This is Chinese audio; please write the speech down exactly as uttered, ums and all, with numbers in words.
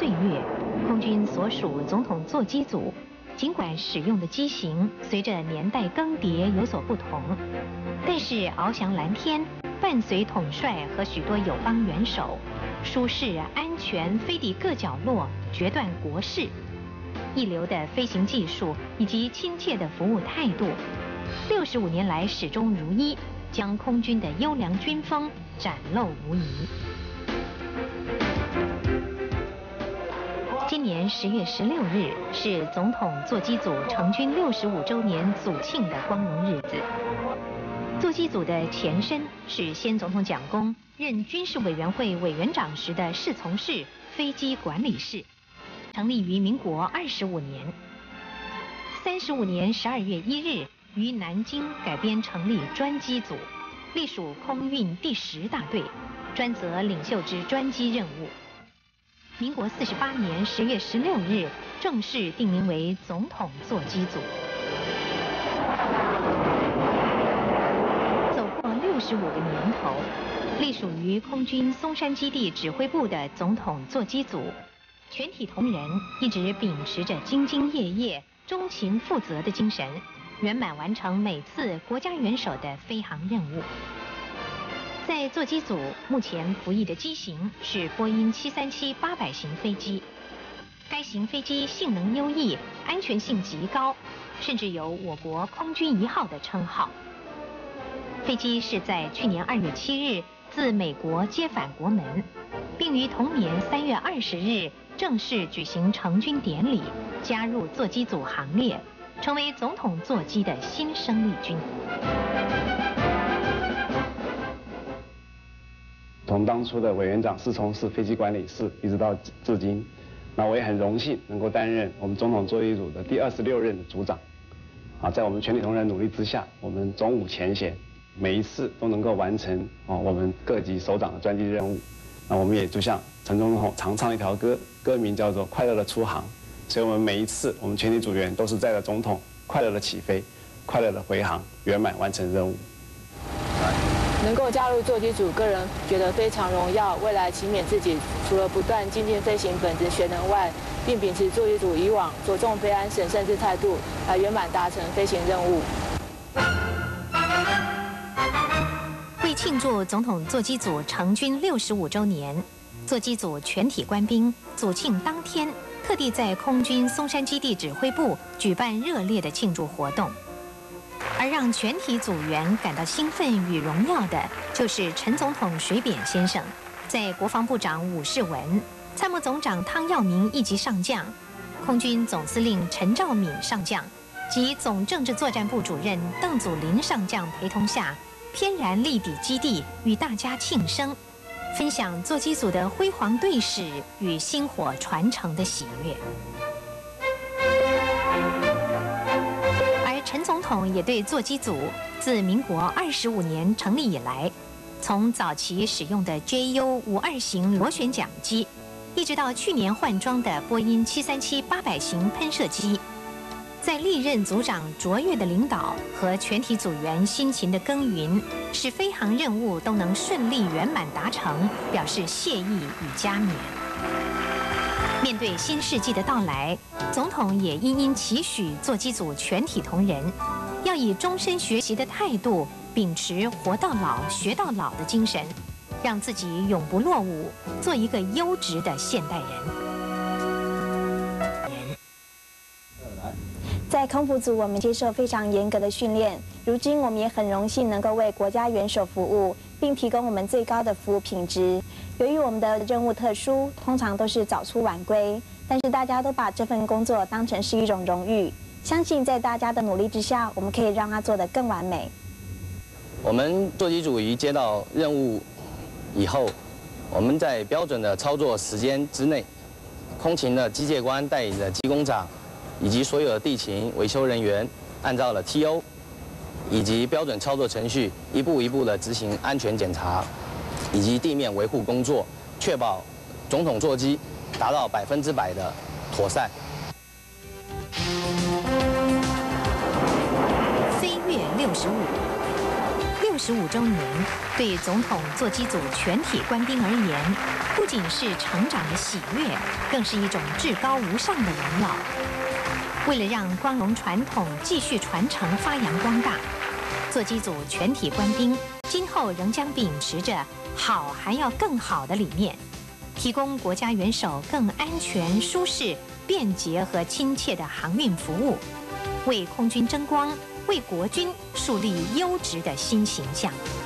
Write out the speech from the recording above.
岁月，空军所属总统座机组，尽管使用的机型随着年代更迭有所不同，但是翱翔蓝天，伴随统帅和许多友邦元首，舒适安全飞抵各角落，决断国事。一流的飞行技术以及亲切的服务态度，六十五年来始终如一，将空军的优良军风展露无遗。今年十月十六日是总统座机组成军六十五周年组庆的光荣日子。座机组的前身是先总统蒋公任军事委员会委员长时的侍从室飞机管理室，成立于民国二十五年。三十五年十二月一日于南京改编成立专机组，隶属空运第十大队，专责领袖之专机任务。民国四十八年十月十六日正式定名为总统座机组。走过六十五个年头，隶属于空军松山基地指挥部的总统座机组，全体同仁一直秉持着兢兢业业、忠勤负责的精神，圆满完成每次国家元首的飞航任务。在座机组目前服役的机型是波音七三七八百型飞机，该型飞机性能优异，安全性极高，甚至有我国空军一号的称号。飞机是在去年二月七日自美国接返国门，并于同年三月二十日正式举行成军典礼，加入座机组行列，成为总统座机的新生力军。 从当初的委员长侍从室飞机管理室，一直到至今，那我也很荣幸能够担任我们总统座机组的第二十六任的组长。啊，在我们全体同仁努力之下，我们总务前衔，每一次都能够完成啊我们各级首长的专机任务。那我们也就像陈总统常唱一条歌，歌名叫做《快乐的出航》，所以我们每一次我们全体组员都是载着总统快乐的起飞，快乐的回航，圆满完成任务。 能够加入座机组，个人觉得非常荣耀。未来勤勉自己，除了不断精进飞行本质学能外，并秉持座机组以往着重飞安、审慎之态度，来圆满达成飞行任务。 为庆祝总统座机组成军六十五周年，座机组全体官兵组庆当天，特地在空军松山基地指挥部举办热烈的庆祝活动。而让全体组员感到兴奋与荣耀的，就是陈总统水扁先生，在国防部长伍世文、参谋总长汤耀明一级上将、空军总司令陈兆敏上将及总政治作战部主任邓祖林上将陪同下，翩然力抵基地，与大家庆生，分享座机组的辉煌队史与薪火传承的喜悦。陈总统也对座机组自民国二十五年成立以来，从早期使用的 J U 五二型螺旋桨机，一直到去年换装的波音七三七八百型喷射机，在历任组长卓越的领导和全体组员辛勤的耕耘，使飞航任务都能顺利圆满达成，表示谢意与嘉勉。面对新世纪的到来，总统也殷殷期许座机组全体同仁，要以终身学习的态度，秉持活到老学到老的精神，让自己永不落伍，做一个优质的现代人。 在空服组，我们接受非常严格的训练。如今，我们也很荣幸能够为国家元首服务，并提供我们最高的服务品质。由于我们的任务特殊，通常都是早出晚归，但是大家都把这份工作当成是一种荣誉。相信在大家的努力之下，我们可以让它做得更完美。 我们座机组一接到任务以后，我们在标准的操作时间之内，空勤的机械官带领着机工长以及所有的地勤维修人员，按照了 T O 以及标准操作程序，一步一步的执行安全检查以及地面维护工作，确保总统座机达到百分之百的妥善。 飞跃六十五，六十十五周年，对总统座机组全体官兵而言，不仅是成长的喜悦，更是一种至高无上的荣耀。为了让光荣传统继续传承、发扬光大，座机组全体官兵今后仍将秉持着“好还要更好”的理念，提供国家元首更安全、舒适、便捷和亲切的航运服务，为空军争光，为国军树立优质的新形象。